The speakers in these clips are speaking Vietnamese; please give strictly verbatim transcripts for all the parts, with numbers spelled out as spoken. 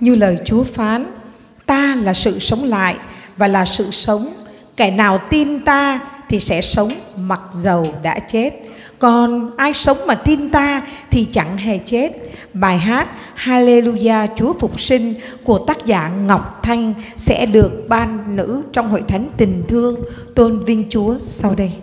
Như lời Chúa phán, ta là sự sống lại và là sự sống. Kẻ nào tin ta thì sẽ sống mặc dầu đã chết. Còn ai sống mà tin ta thì chẳng hề chết. Bài hát Hallelujah Chúa Phục Sinh của tác giả Ngọc Thanh sẽ được ban nữ trong hội thánh tình thương tôn vinh Chúa sau đây.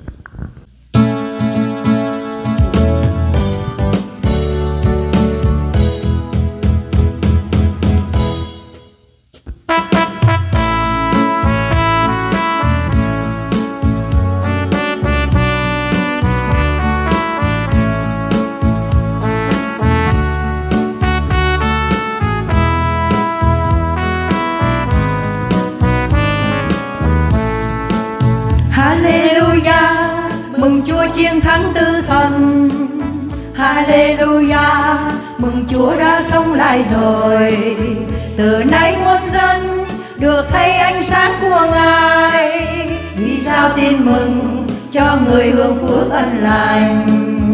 Hallelujah, mừng Chúa chiến thắng tử thần. Hallelujah, mừng Chúa đã sống lại rồi. Từ nay muôn dân được thấy ánh sáng của Ngài, đi giao tin mừng cho người hưởng phước ân lành.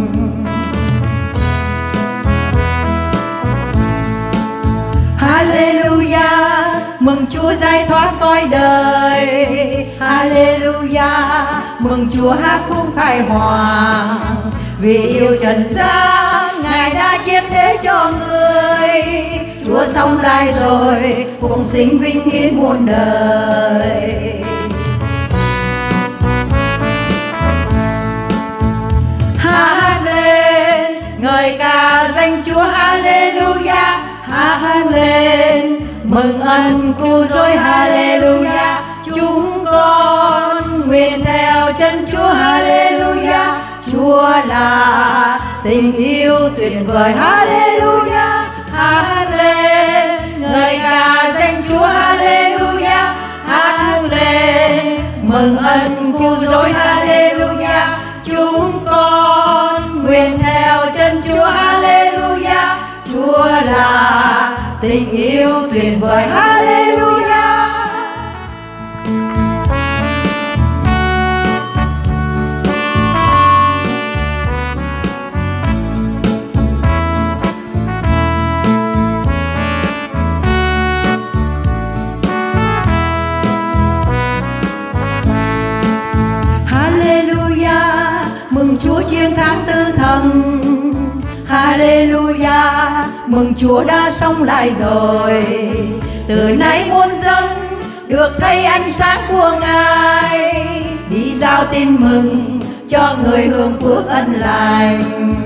Hallelujah, mừng Chúa giải thoát cõi đời. Hallelujah, mừng Chúa hát khúc khai hoàng. Vì yêu trần gian, Ngài đã chết thế cho người. Chúa sống lại rồi, phụng sinh vinh hiển muôn đời. Hát lên, ngợi ca danh Chúa. Hallelujah, hát lên, mừng ân cứu rỗi. Hallelujah, chúng con nguyện theo chân Chúa. Hallelujah, Chúa là tình yêu tuyệt vời. Hallelujah, hát lên, ngợi ca danh Chúa. Hallelujah, hát lên, mừng ân cứu rỗi. Hallelujah, chúng con nguyện theo chân Chúa. Hallelujah, Chúa là tình yêu tuyệt vời. Hallelujah. Hallelujah, mừng Chúa chiến thắng tử thần. Hallelujah, mừng Chúa đã sống lại rồi. Từ nay muôn dân được thấy ánh sáng của Ngài, đi giao tin mừng cho người hưởng phước ân lành.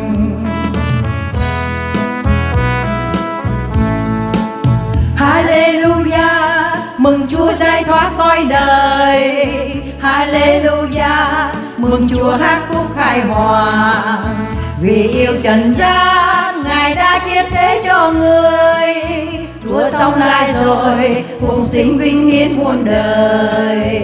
Hallelujah, mừng Chúa giải thoát cõi đời. Hallelujah, mừng Chúa hát khúc khai hoàng. Vì yêu trần gian, Ngài đã chết thế cho người. Chúa sống lại rồi, phụng sinh vinh hiển muôn đời.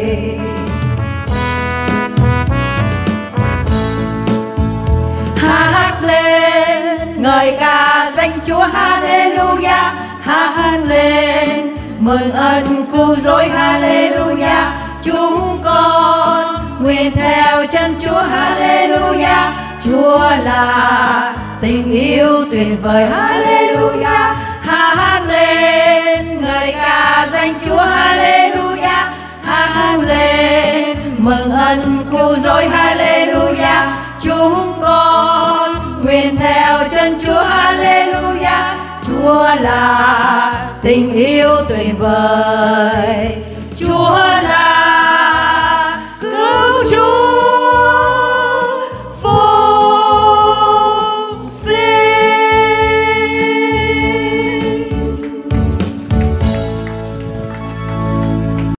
Hát lên, ngợi ca danh Chúa. Hallelujah, hát lên, mừng ân cứu rỗi. Hallelujah, chúng con nguyện theo chân Chúa. Hallelujah, Chúa là tình yêu tuyệt vời. Hallelujah, hát lên, ngợi ca danh Chúa. Hallelujah, hát lên, mừng ân cứu rỗi. Hallelujah, chúng con nguyện theo chân Chúa. Hallelujah, Chúa là tình yêu tuyệt vời.